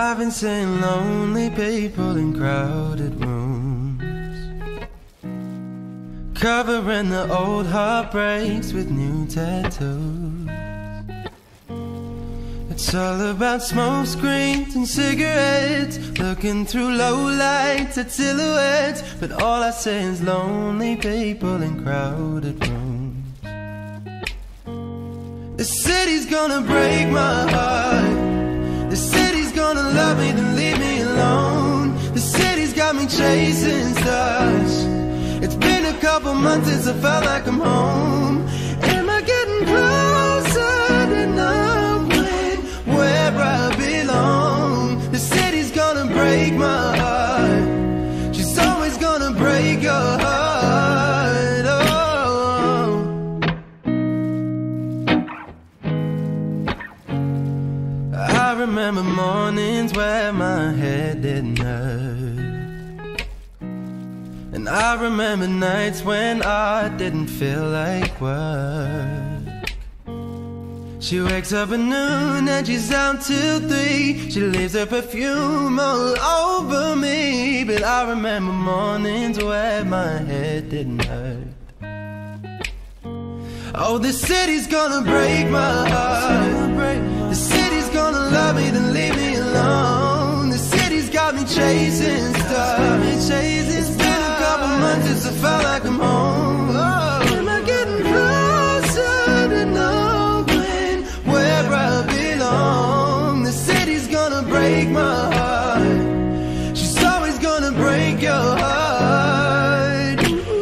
I've been seeing lonely people in crowded rooms, covering the old heartbreaks with new tattoos. It's all about smoke screens and cigarettes, looking through low lights at silhouettes. But all I see is lonely people in crowded rooms. The city's gonna break my heart. The city's gonna love me, then leave me alone. The city's got me chasing stars. It's been a couple months since I felt like I'm home. Am I getting closer to knowing where I belong? The city's gonna break my heart. She's always gonna break your heart. Oh. I remember mornings where my head didn't hurt, and I remember nights when I didn't feel like work. She wakes up at noon and she's out till 3. She leaves her perfume all over me. But I remember mornings where my head didn't hurt. Oh, the city's gonna break my heart. The city's gonna love me, then leave me alone. The city's got me chasing stars. It's been a couple months since I felt like I'm home. Oh, am I getting closer to knowing where I belong? The city's gonna break my heart. She's always gonna break your heart.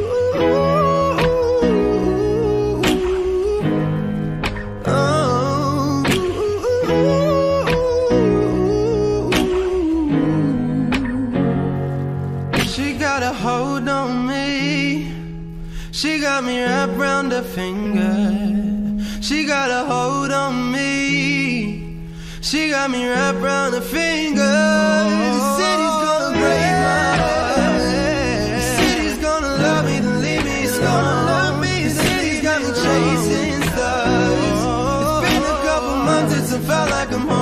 She got a hold on me. She got me wrapped round her finger. She got a hold on me. She got me wrapped round her finger. The city's gonna break my heart. The city's gonna love me, then leave me. It's gonna love me. The city's got me chasing stars. It's been a couple months since I felt like I'm home.